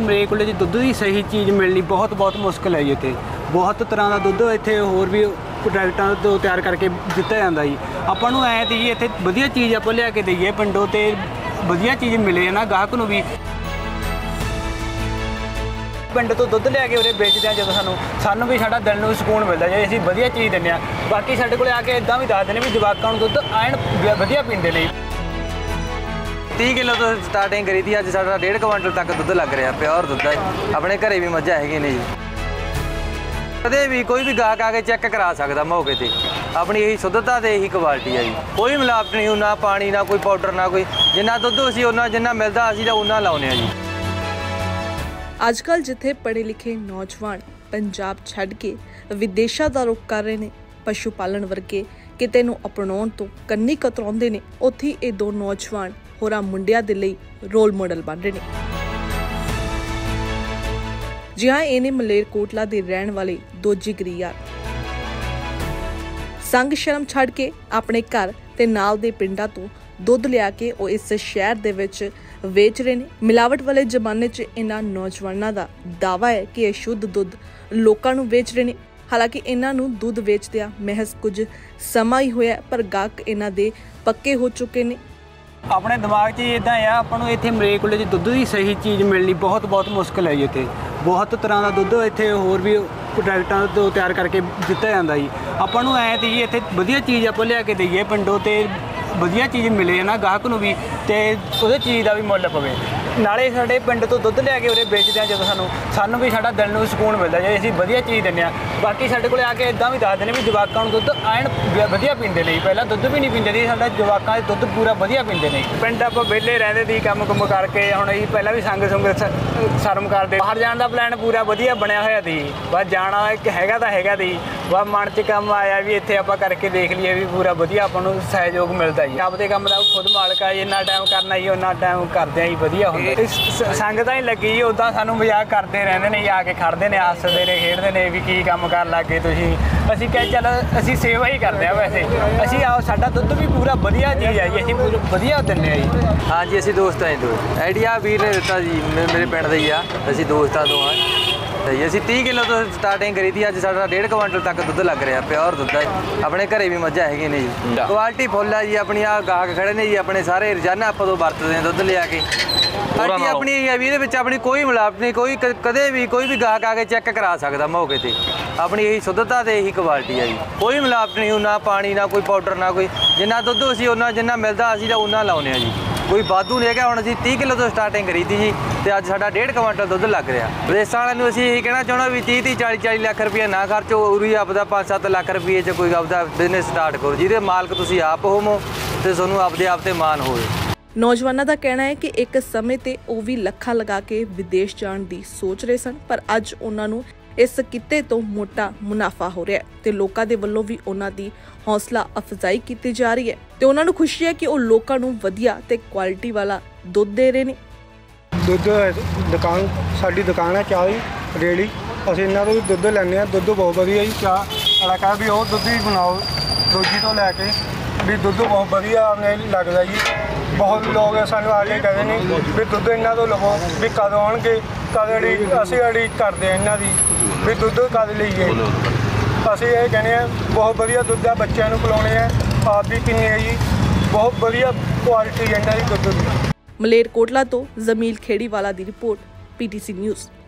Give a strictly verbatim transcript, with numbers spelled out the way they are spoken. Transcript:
ਮਲੇਰਕੋਟਲੇ 'ਚ ਦੁੱਧ ਦੀ ਸਹੀ ਚੀਜ਼ ਮਿਲਣੀ ਬਹੁਤ ਬਹੁਤ ਮੁਸ਼ਕਿਲ ਹੈ ਜੀ। ਇੱਥੇ ਬਹੁਤ ਤਰ੍ਹਾਂ ਦਾ ਦੁੱਧ ਇੱਥੇ ਹੋਰ ਵੀ ਪ੍ਰੋਡਕਟਾਂ ਤੋਂ ਤਿਆਰ ਕਰਕੇ ਦਿੱਤਾ ਜਾਂਦਾ ਜੀ। ਆਪਾਂ ਨੂੰ ਐਂ ਤੀ ਜੀ ਇੱਥੇ ਵਧੀਆ ਚੀਜ਼ ਆਪਾਂ ਲਿਆ ਕੇ ਦਈਏ ਪਿੰਡੋਂ ਤੇ ਵਧੀਆ ਚੀਜ਼ ਮਿਲੇ ਨਾ ਗਾਹਕ ਨੂੰ ਵੀ। ਪਿੰਡ ਤੋਂ ਦੁੱਧ ਲਿਆ ਕੇ ਉਰੇ ਵੇਚਦੇ ਹਾਂ ਜਦੋਂ ਸਾਨੂੰ ਸਾਨੂੰ ਵੀ ਸਾਡਾ ਦਿਲ ਨੂੰ ਸਕੂਨ ਮਿਲਦਾ ਜੇ ਅਸੀਂ ਵਧੀਆ ਚੀਜ਼ ਦਿੰਦੇ ਹਾਂ। ਬਾਕੀ ਸਾਡੇ ਕੋਲ ਆ ਕੇ ਇੱਦਾਂ ਵੀ ਦੱਸਦੇ ਨੇ ਵੀ ਜਵਾਕਾਂ ਨੂੰ ਦੁੱਧ ਐਨ ਵਧੀਆ ਪੀਂਦੇ ਨੇ। तीह किलो तो स्टार्टिंग करी थी, अज साढ़ा डेढ़ क्विंटल तक दुध लग रहा प्योर दुध है। अपने घरे भी मझां है ने जी, कदे भी कोई भी गाहक आके चेक करा सकता मौके पर। अपनी यही शुद्धता तो यही क्वालिटी है जी, कोई मिलावट नहीं, ना पानी ना कोई पाउडर ना कोई। जिन्ना दुध असीं उन्ना जिन्ना मिलता असीं तां उन्ना लाउने जी। अजकल जिथे पढ़े लिखे नौजवान पंजाब छड्ड के विदेशों का रुख कर रहे हैं, पशु पालन वर्गे किते नूं अपनाउण तो कन्नी कतराउंदे ने, उत्थे ये दो नौजवान होरां मुंडियां दे लई रोल मॉडल बन रहे हैं। जी हाँ, इन्हें मलेरकोटला दे रहण वाले दो जिगरी यार संग शर्म छड्ड के अपने घर ते नाल दे पिंडां तो दुध लिया के वो इस शहर दे विच वेच रहे हैं। मिलावट वाले जमाने च इन्हां नौजवानों का दावा है कि यह शुद्ध दुध लोकां नूं वेच रहे हैं। हालांकि इन्हां नूं दुध वेचदिआं महज कुछ समा ही होया, पर गाहक इन्हां दे पक्के हो चुके ने। अपने दिमाग 'ਚ इदां आ ਆਪਾਂ ਨੂੰ ਇੱਥੇ ਮਲੇਰਕੋਟਲੇ 'ਚ ਦੁੱਧ ਦੀ ਸਹੀ ਚੀਜ਼ ਮਿਲਣੀ ਬਹੁਤ ਬਹੁਤ ਮੁਸ਼ਕਿਲ ਹੈ ਜੀ। ਇੱਥੇ ਬਹੁਤ ਤਰ੍ਹਾਂ ਦਾ ਦੁੱਧ ਇੱਥੇ ਹੋਰ ਵੀ ਪ੍ਰੋਡਕਟਾਂ ਤੋਂ ਤਿਆਰ ਕਰਕੇ ਦਿੱਤਾ ਜਾਂਦਾ ਜੀ। ਆਪਾਂ ਨੂੰ ਐਂ ਤੀ ਜੀ ਇੱਥੇ ਵਧੀਆ ਚੀਜ਼ ਆਪਾਂ ਲਿਆ ਕੇ ਦਈਏ ਪਿੰਡੋਂ ਤੇ ਵਧੀਆ ਚੀਜ਼ ਮਿਲੇ ਨਾ ਗਾਹਕ ਨੂੰ ਵੀ ਤੇ ਉਹਦੇ ਚੀਜ਼ ਦਾ ਵੀ ਮੁੱਲ ਪਵੇ। ਨਾਲੇ ਸਾਡੇ ਪਿੰਡ ਤੋਂ ਦੁੱਧ ਲਿਆ ਕੇ ਉਰੇ ਵੇਚਦੇ ਹਾਂ ਜਦੋਂ ਸਾਨੂੰ ਸਾਨੂੰ ਵੀ ਸਾਡਾ ਦਿਲ ਨੂੰ ਸਕੂਨ ਮਿਲਦਾ ਜੇ ਅਸੀਂ ਵਧੀਆ ਚੀਜ਼ ਦਿੰਦੇ ਹਾਂ। ਬਾਕੀ ਸਾਡੇ ਕੋਲ ਆ ਕੇ ਇੱਦਾਂ ਵੀ ਦੱਸਦੇ ਨੇ ਵੀ ਜਵਾਕਾਂ ਨੂੰ ਦੁੱਧ ਐਨ ਵਧੀਆ ਪੀਂਦੇ ਨੇ। ਪਹਿਲਾਂ ਦੁੱਧ ਵੀ ਨਹੀਂ ਪੀਂਦੇ ਸੀ, ਸਾਡਾ ਜਵਾਕਾਂ ਦੇ ਦੁੱਧ ਪੂਰਾ ਵਧੀਆ ਪੀਂਦੇ ਨੇ। ਪਿੰਡ ਆਪਾਂ ਵਿਹਲੇ ਰਹਿੰਦੇ ਸੀ ਕੰਮ ਕੁੰਮ ਕਰਕੇ, ਹੁਣ ਅਸੀਂ ਪਹਿਲਾਂ ਵੀ ਸੰਗ ਸੁੰਗ ਸ਼ਰਮ ਕਰਦੇ। ਬਾਹਰ ਜਾਣ ਦਾ ਪਲਾਨ ਪੂਰਾ ਵਧੀਆ ਬਣਿਆ ਹੋਇਆ ਸੀ, ਬਸ ਜਾਣਾ ਇੱਕ ਹੈਗਾ ਤਾਂ ਹੈਗਾ ਸੀ, ਬਸ ਮਨ 'ਚ ਕੰਮ ਆਇਆ ਵੀ ਇੱਥੇ ਆਪਾਂ ਕਰਕੇ ਦੇਖ ਲਈਏ ਵੀ ਪੂਰਾ ਵਧੀਆ ਆਪਾਂ ਨੂੰ ਸਹਿਯੋਗ ਮਿਲਦਾ ਜੀ। ਆਪਦੇ ਕੰਮ ਦਾ ਖੁਦ ਮਾਲਕ ਆ, ਜਿੰਨਾ ਟਾਈਮ ਕਰਨਾ ਜੀ ਉਹਨਾਂ ਟਾਈਮ ਕਰਦੇ ਆ ਜੀ, ਵਧੀਆ ਹੁੰਦਾ। ਸੰਗਤਾਂ ਹੀ ਲੱਗੀ ਜੀ, ਉੱਦਾਂ ਸਾਨੂੰ ਮਜ਼ਾਕ ਕਰਦੇ ਰਹਿੰਦੇ ਨੇ, ਆ ਕੇ ਖੜਦੇ ਨੇ, ਹੱਸਦੇ ਨੇ, ਖੇਡਦੇ ਨੇ ਵੀ ਕੀ ਕੰਮ ਕਰਨ ਲੱਗ ਗਏ ਤੁਸੀਂ। ਅਸੀਂ ਕਹੇ ਚੱਲ ਅਸੀਂ ਸੇਵਾ ਹੀ ਕਰਦੇ ਹਾਂ, ਵੈਸੇ ਅਸੀਂ ਆਓ ਸਾਡਾ ਦੁੱਧ ਵੀ ਪੂਰਾ ਵਧੀਆ ਚੀਜ਼ ਹੈ ਜੀ, ਅਸੀਂ ਪੂਰਾ ਵਧੀਆ ਦਿੰਦੇ ਹਾਂ ਜੀ। हाँ जी, असीं दोस्त हैं दो आइडिया वीर ने दिता जी, मेरे पिंड दा ही आ, असीं दोस्त आ दोवां जी। असीं तीह किलो तो स्टार्टिंग करी थी, अज साढ़ा डेढ़ क्विंटल तक दुध लग रहा प्योर दुध है। अपने घरे भी मझां है ने जी, क्वालिटी फुल है जी। अपनी आ गाहक खड़े ने जी, अपने सारे रोजाना आपां तों वरतदे हैं दुध लिया के। क्वालिटी अपनी है भी, इहदे विच अपनी कोई मिलावट नहीं, कोई कदे भी कोई भी गाहक आके चेक करा सकता मौके पर। अपनी यही शुद्धता तो यही क्वालिटी है जी, कोई मिलावट नहीं, ना पानी ना कोई पाउडर ना कोई। जिन्ना दुध असीं उन्ना जिन्ना मिलता असीं तां उन्ना लाउने जी, कोई वाधू नहीं है। हुण असीं तीह किलो तो स्टार्टिंग करी थी जी, तो अज साडा डेढ़ क्विंटल दुध लग रहा। विदेशां वालिआं नूं असीं यही कहना चाहुंदा भी तीह तीह चाली चाली लाख रुपया ना खर्चो, उरी आपदा पाँच सत्त लाख रुपये च कोई आपदा बिजनेस स्टार्ट करो, जिहदे मालक तुसीं आप होवो ते तुहानूं आपदे आप ते माण होवे। नौजवानों का कहना है कि एक समय ते ਉਹ ਵੀ ਲੱਖਾਂ लगा के विदेश जाण ਦੀ सोच रहे सन, पर ਅੱਜ ਉਹਨਾਂ ਨੂੰ ਇਸ ਕਿੱਤੇ ਤੋਂ ਮੋਟਾ ਮੁਨਾਫਾ ਹੋ ਰਿਹਾ ਤੇ ਲੋਕਾਂ ਦੇ ਵੱਲੋਂ ਵੀ ਉਹਨਾਂ ਦੀ ਹੌਸਲਾ ਅਫਜ਼ਾਈ ਕੀਤੀ ਜਾ ਰਹੀ ਹੈ ਤੇ ਉਹਨਾਂ ਨੂੰ ਖੁਸ਼ੀ ਹੈ ਕਿ ਉਹ ਲੋਕਾਂ ਨੂੰ ਵਧੀਆ ਤੇ ਕੁਆਲਿਟੀ ਵਾਲਾ ਦੁੱਧ ਦੇ ਰਹੇ ਨੇ। ਦੁੱਧ ਦੁਕਾਨ ਸਾਡੀ ਦੁਕਾਨ ਹੈ ਚਾਹ ਦੀ ਰੇੜੀ, ਅਸੀਂ ਇਹਨਾਂ ਤੋਂ ਵੀ ਦੁੱਧ ਲੈਂਦੇ ਹਾਂ। ਦੁੱਧ ਬਹੁਤ ਵਧੀਆ ਜੀ, ਚਾਹ ਵਾਲਾ ਕਹਾ ਵੀ ਉਹ ਦੁੱਧ ਹੀ ਬਣਾਓ ਰੋਜੀ ਤੋਂ ਲੈ ਕੇ ਵੀ ਦੁੱਧ ਬਹੁਤ ਵਧੀਆ ਲੱਗਦਾ ਜੀ। ਬਹੁਤ ਲੋਕ ਸਾਨੂੰ ਆ ਕੇ ਕਹਿੰਦੇ ਨੇ ਵੀ ਦੁੱਧ ਇਹਨਾਂ ਤੋਂ ਲਵੋ, ਵੀ ਕਦੋਂ ਆਉਣਗੇ, ਕਦ ਅੜੀਕ ਅਸੀਂ ਅੜੀਕ ਕਰਦੇ ਹਾਂ ਇਹਨਾਂ ਦੀ ਵੀ ਦੁੱਧ ਕਦ ਲਈਏ। ਅਸੀਂ ਇਹ ਕਹਿੰਦੇ ਹਾਂ ਬਹੁਤ ਵਧੀਆ ਦੁੱਧ ਆ, ਬੱਚਿਆਂ ਨੂੰ ਪਿਲਾਉਣੇ ਆ, ਆਪ ਵੀ ਪੀਂਦੇ ਆ ਜੀ। ਬਹੁਤ ਵਧੀਆ ਕੁਆਲਿਟੀ ਇਹਨਾਂ ਦੀ ਦੁੱਧ ਦੀ। ਮਲੇਰਕੋਟਲਾ ਤੋਂ ਜ਼ਮੀਲ ਖੇੜੀਵਾਲਾ ਦੀ ਰਿਪੋਰਟ, ਪੀਟੀਸੀ ਨਿਊਜ਼।